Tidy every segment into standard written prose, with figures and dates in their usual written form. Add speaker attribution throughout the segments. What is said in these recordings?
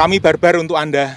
Speaker 1: Kami barbar untuk Anda.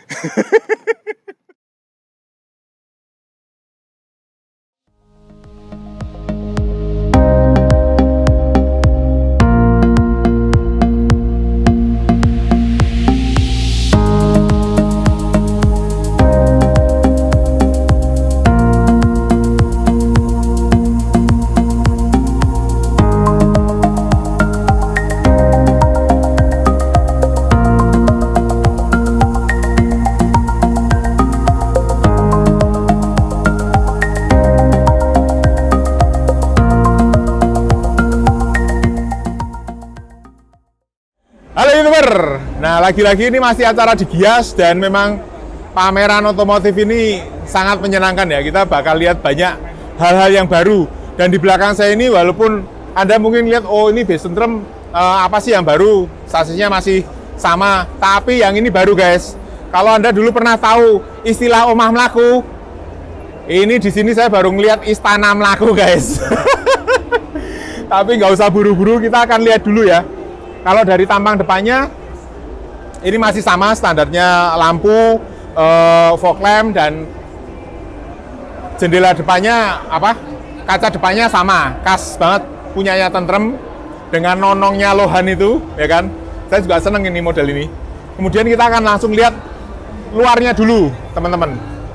Speaker 1: Halo YouTuber, nah lagi-lagi ini masih acara di Gias dan memang pameran otomotif ini sangat menyenangkan ya. Kita bakal lihat banyak hal-hal yang baru. Dan di belakang saya ini walaupun Anda mungkin lihat, oh ini base tentrum apa sih yang baru, sasisnya masih sama, tapi yang ini baru guys. Kalau Anda dulu pernah tahu istilah omah melaku, ini di sini saya baru ngeliat istana melaku guys. Tapi nggak usah buru-buru, kita akan lihat dulu ya. Kalau dari tampang depannya, ini masih sama standarnya lampu, fog lamp, dan jendela depannya, kaca depannya sama, khas banget, punyanya Tentrem, dengan nonongnya Lohan itu, ya kan? Saya juga seneng ini model ini. Kemudian kita akan langsung lihat luarnya dulu, teman-teman.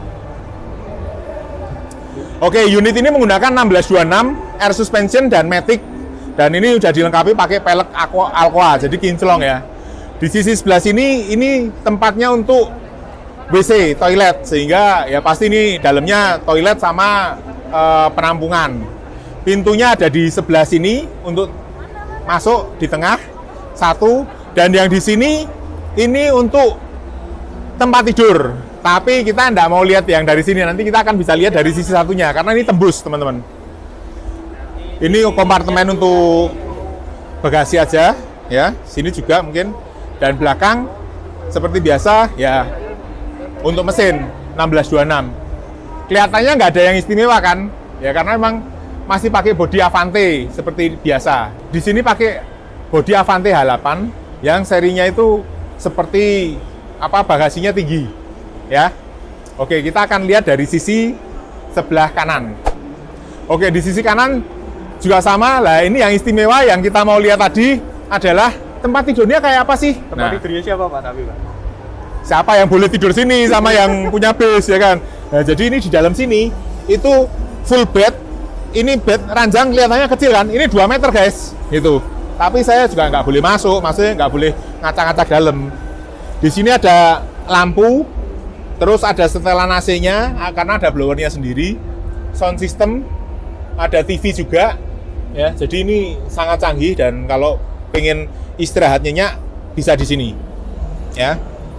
Speaker 1: Oke, unit ini menggunakan 1626, air suspension, dan matic. Dan ini udah dilengkapi pakai pelek Alcoa, jadi kinclong ya. Di sisi sebelah sini, ini tempatnya untuk WC, toilet, sehingga ya pasti ini dalamnya toilet sama penampungan. Pintunya ada di sebelah sini untuk masuk di tengah, satu. Dan yang di sini, ini untuk tempat tidur. Tapi kita nggak mau lihat yang dari sini, nanti kita akan bisa lihat dari sisi satunya, karena ini tembus teman-teman. Ini kompartemen untuk bagasi aja, ya. Sini juga mungkin. Dan belakang seperti biasa, ya. Untuk mesin 1626. Kelihatannya nggak ada yang istimewa kan? Ya karena memang masih pakai bodi Avante seperti biasa. Di sini pakai bodi Avante H8 yang serinya itu seperti bagasinya tinggi, ya. Oke, kita akan lihat dari sisi sebelah kanan. Oke, di sisi kanan juga sama lah. Ini yang istimewa yang kita mau lihat tadi adalah tempat tidurnya kayak apa sih?
Speaker 2: Tempat tidurnya siapa Pak? Tapi Pak,
Speaker 1: siapa yang boleh tidur sini sama yang punya base ya kan? Nah, jadi ini di dalam sini itu full bed. Ini bed ranjang kelihatannya kecil kan? Ini 2 meter guys, gitu. Tapi saya juga nggak boleh masuk, maksudnya nggak boleh ngacak-ngacak dalam. Di sini ada lampu, terus ada setelan AC-nya karena ada blowernya sendiri, sound system, ada TV juga. Ya, jadi ini sangat canggih dan kalau pengen istirahat nyenyak bisa di sini. Ya.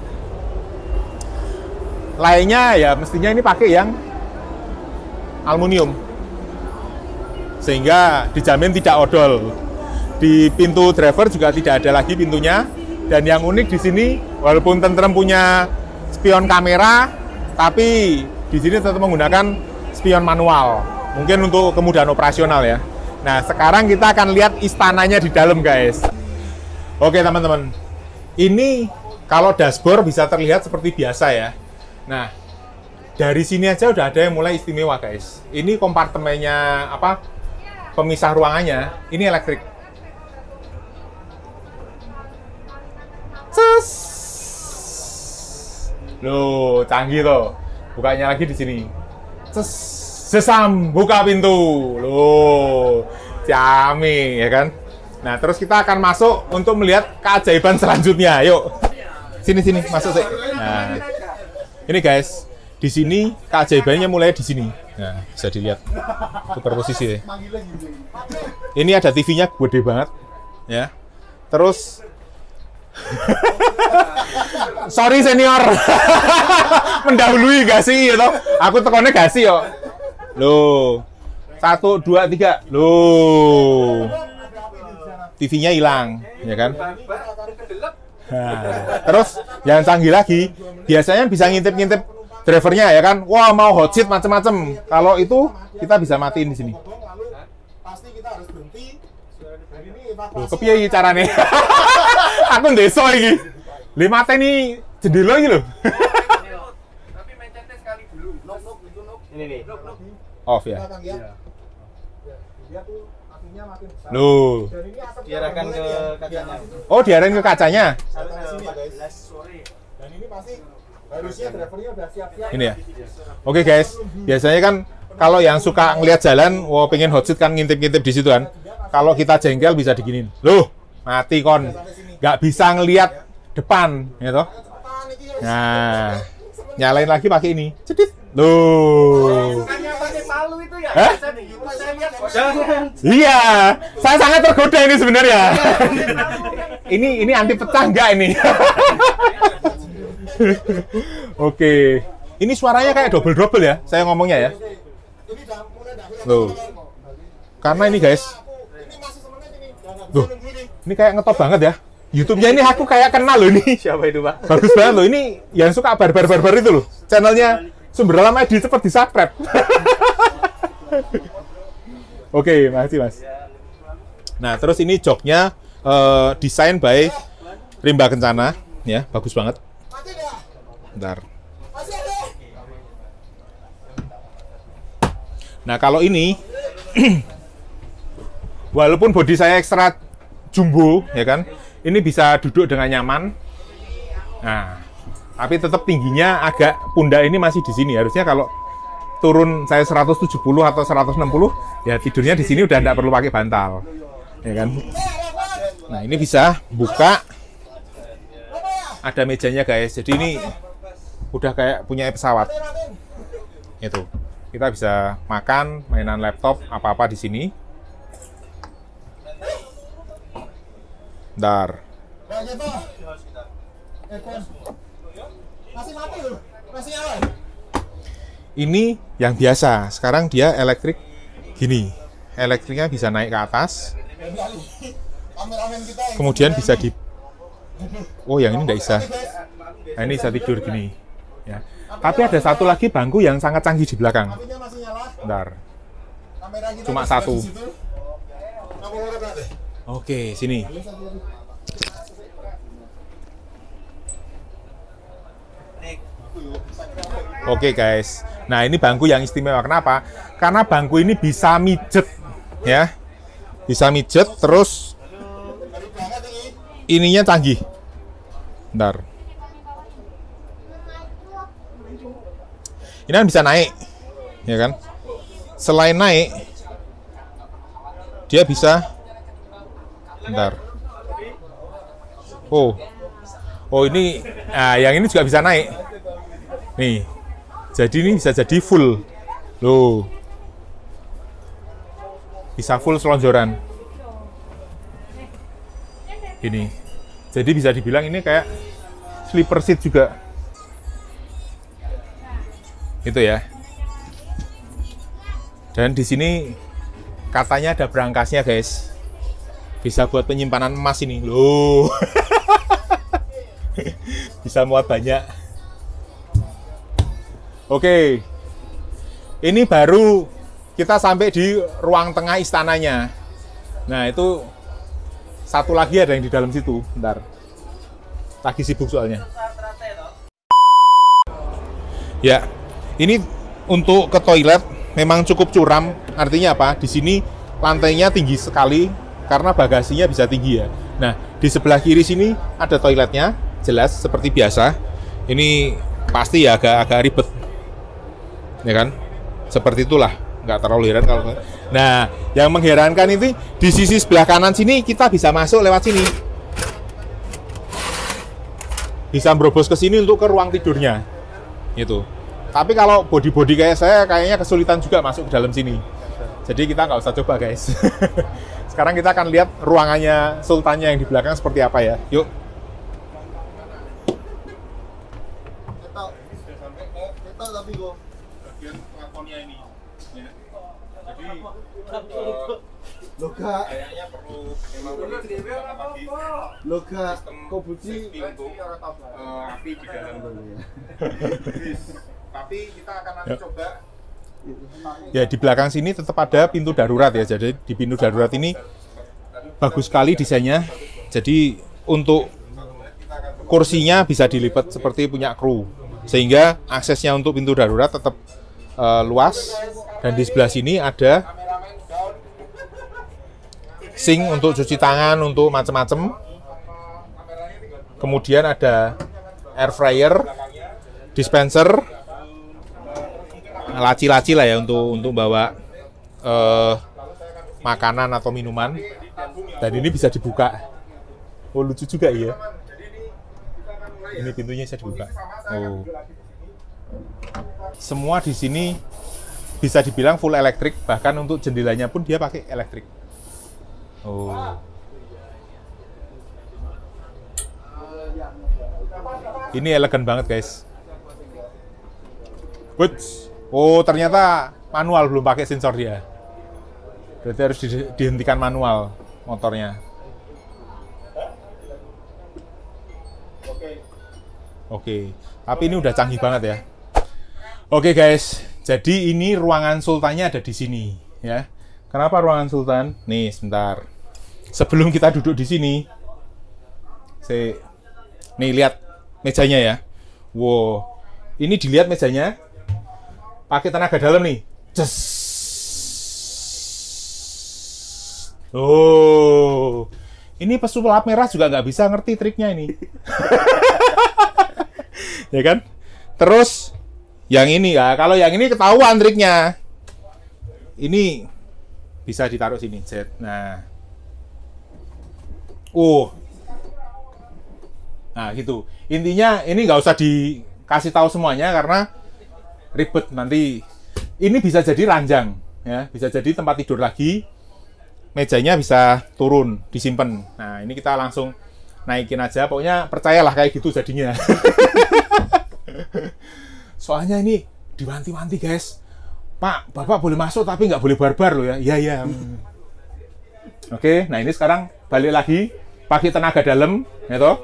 Speaker 1: Lainnya ya mestinya ini pakai yang aluminium. Sehingga dijamin tidak odol. Di pintu driver juga tidak ada lagi pintunya. Dan yang unik di sini walaupun Tentrem punya spion kamera, tapi di sini tetap menggunakan spion manual. Mungkin untuk kemudahan operasional ya. Nah, sekarang kita akan lihat istananya di dalam, guys. Oke, teman-teman. Ini kalau dashboard bisa terlihat seperti biasa ya. Nah, dari sini aja udah ada yang mulai istimewa, guys. Ini kompartemennya pemisah ruangannya. Ini elektrik. Loh, canggih loh. Bukanya lagi di sini. Sesam, buka pintu. Loh, Ciami, ya kan? Nah, terus kita akan masuk untuk melihat keajaiban selanjutnya. Yuk. Sini, masuk sih. Nah, ini guys, di sini keajaibannya mulai di sini. Nah, bisa dilihat. Tukar posisi ya. Ini ada TV-nya gede banget, ya. Terus sorry senior. Mendahului gak sih gitu. Aku tekonnya gak sih yo. Loh. 1 2 3. Loh. TV-nya hilang, ya kan? Nah, terus yang canggih lagi, biasanya bisa ngintip-ngintip drivernya ya kan? Wah, mau hot seat macem-macem. Kalau itu kita bisa matiin di sini. Pasti kita harus berhenti. Loh, kepiye iki carane? Aku ndeso iki. 5T ini jendela ini loh.
Speaker 2: Tapi mencetnya sekali dulu. Ini nih.
Speaker 1: Off ya.
Speaker 3: Dia tuh kakinya makin besar.
Speaker 1: Loh.
Speaker 3: Dan ini asapnya
Speaker 2: Diarahkan ke
Speaker 3: ya.
Speaker 2: kacanya.
Speaker 1: Oh, diarahin ke kacanya.
Speaker 3: Sampai sini ya guys. Dan ini pasti harusnya drivernya udah siap-siap.
Speaker 1: Ini ya. Oke guys, biasanya kan kalau yang suka ngelihat jalan, wow pengen hot seat kan ngintip-ngintip di situ kan. Kalau kita jengkel bisa diginin. Loh, mati kon. Nggak bisa ngelihat depan, ya toh. Nah, nyalain lagi pakai ini. Cedit. Loh.
Speaker 2: Bukannya pakai palu itu ya?
Speaker 1: Hah?
Speaker 2: Saya lihat jangan.
Speaker 1: Iya, saya sangat tergoda ini sebenarnya. ini anti pecah nggak ini? Oke, ini suaranya kayak double ya, saya ngomongnya ya. Loh, karena ini guys, loh, ini kayak ngetop banget ya. YouTube-nya ini aku kayak kenal loh ini.
Speaker 2: Siapa itu, Pak?
Speaker 1: Bagus banget loh, ini yang suka barbar itu loh. Channelnya Sumber Alam ID cepat di-subscribe. Oke, makasih Mas. Nah, terus ini joknya desain by Rimba Kencana, ya, bagus banget. Bentar. Nah, kalau ini walaupun bodi saya ekstra jumbo, ya kan, ini bisa duduk dengan nyaman. Nah, tapi tetap tingginya agak pundak ini masih di sini. Harusnya kalau turun saya 170 atau 160, ya tidurnya di sini udah nggak perlu pakai bantal, ya kan. Nah, ini bisa buka, ada mejanya guys. Jadi ini udah kayak punya pesawat. Itu kita bisa makan, mainan laptop, apa-apa di sini. Bentar.
Speaker 3: Masih mati loh. Masih nyala.
Speaker 1: Ini yang biasa. Sekarang dia elektrik gini. Elektriknya bisa naik ke atas. Kemudian bisa di. Oh, yang ini nggak bisa. Nah, ini bisa tidur gini. Ya. Tapi ada satu lagi bangku yang sangat canggih di belakang. Bentar. Cuma satu. Oke, sini. Oke guys, nah ini bangku yang istimewa. Kenapa? Karena bangku ini bisa mijet, ya, bisa mijet. Terus ininya canggih. Bentar. Ini kan bisa naik, ya kan? Selain naik, dia bisa. Bentar. Oh ini, nah yang ini juga bisa naik. Nih. Jadi ini bisa jadi full. Loh. Bisa full selonjoran. Ini. Jadi bisa dibilang ini kayak sleeper seat juga. Itu ya. Dan di sini katanya ada brankasnya, guys. Bisa buat penyimpanan emas ini. Loh. Bisa muat banyak. Oke, ini baru kita sampai di ruang tengah istananya. Nah, itu satu lagi ada yang di dalam situ. Bentar, lagi sibuk soalnya. Ya, ini untuk ke toilet memang cukup curam. Artinya apa? Di sini lantainya tinggi sekali karena bagasinya bisa tinggi ya. Nah, di sebelah kiri sini ada toiletnya, jelas seperti biasa. Ini pasti ya agak ribet. Ya kan, seperti itulah, nggak terlalu heran kalau. Nah, yang mengherankan itu di sisi sebelah kanan sini kita bisa masuk lewat sini, bisa berobos ke sini untuk ke ruang tidurnya, gitu. Tapi kalau body kayak saya, kayaknya kesulitan juga masuk ke dalam sini. Jadi kita nggak usah coba guys. Sekarang kita akan lihat ruangannya sultannya yang di belakang seperti apa ya. Yuk.
Speaker 3: Tapi kok
Speaker 1: Bagian plafonnya ini, ya. Jadi
Speaker 3: loga
Speaker 1: kayaknya perlu memang
Speaker 3: loga kobuci
Speaker 1: untuk api di dalam. Tapi kita akan nanti coba. Ya, di belakang sini tetap ada pintu darurat ya. Jadi di pintu darurat ini bagus sekali desainnya. Jadi untuk kursinya bisa dilipat seperti punya kru, sehingga aksesnya untuk pintu darurat tetap luas. Dan di sebelah sini ada sink untuk cuci tangan, untuk macam-macam. Kemudian ada air fryer, dispenser, laci-laci lah ya untuk bawa makanan atau minuman. Dan ini bisa dibuka. Oh, lucu juga ya. Ini pintunya bisa dibuka. Oh. Semua di sini bisa dibilang full elektrik, bahkan untuk jendelanya pun dia pakai elektrik. Oh. Ini elegan banget, guys. Wuts. Oh, ternyata manual, belum pakai sensor dia. Berarti harus dihentikan manual motornya. Oke, tapi ini udah canggih banget ya. Oke guys, jadi ini ruangan sultannya ada di sini ya. Kenapa ruangan sultan? Nih, sebentar. Sebelum kita duduk di sini, nih lihat mejanya ya. Wow, ini dilihat mejanya pakai tenaga dalam nih. Ces. Oh, ini pesulap merah juga nggak bisa ngerti triknya ini. Ya kan? Terus yang ini ya, kalau yang ini ketahuan triknya. Ini bisa ditaruh sini, jet. Nah. Nah, gitu. Intinya ini nggak usah dikasih tahu semuanya karena ribet nanti. Ini bisa jadi ranjang ya, bisa jadi tempat tidur lagi. Mejanya bisa turun, disimpan. Nah, ini kita langsung naikin aja. Pokoknya percayalah kayak gitu jadinya. Soalnya ini diwanti-wanti, guys. Pak, Bapak boleh masuk tapi nggak boleh barbar loh ya. Iya, iya. Oke, nah ini sekarang balik lagi pakai tenaga dalam, ya toh.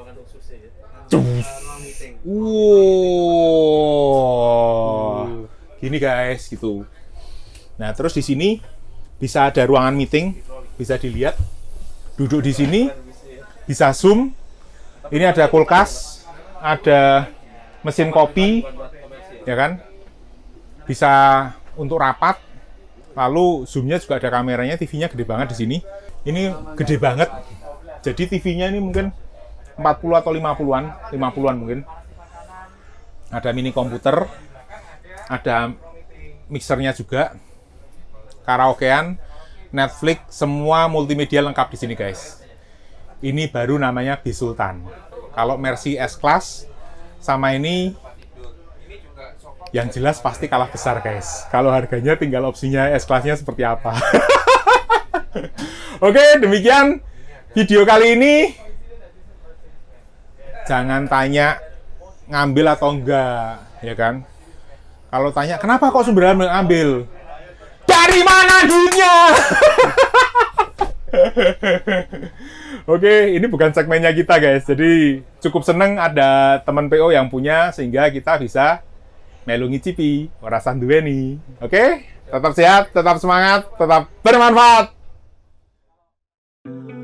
Speaker 1: Wow. Gini guys, gitu. Nah, terus di sini bisa ada ruangan meeting, bisa dilihat. Duduk di sini, bisa zoom. Ini ada kulkas, ada mesin kopi, ya kan? Bisa untuk rapat. Lalu zoomnya juga ada kameranya, TV-nya gede banget di sini. Ini gede banget. Jadi TV-nya ini mungkin 40 atau 50-an, 50-an mungkin. Ada mini komputer, ada mixernya juga, karaokean, Netflix, semua multimedia lengkap di sini, guys. Ini baru namanya bis Sultan. Kalau Mercy S-Class sama ini yang jelas pasti kalah besar, guys. Kalau harganya tinggal opsinya S-Class-nya seperti apa. Oke, demikian video kali ini. Jangan tanya ngambil atau enggak, ya kan? Kalau tanya, kenapa kok Sumberan ambil? Dari mana dunia? Oke, ini bukan segmennya kita, guys. Jadi cukup seneng ada teman PO yang punya, sehingga kita bisa melu ngicipi orasan duweni. Oke? Tetap sehat, tetap semangat, tetap bermanfaat.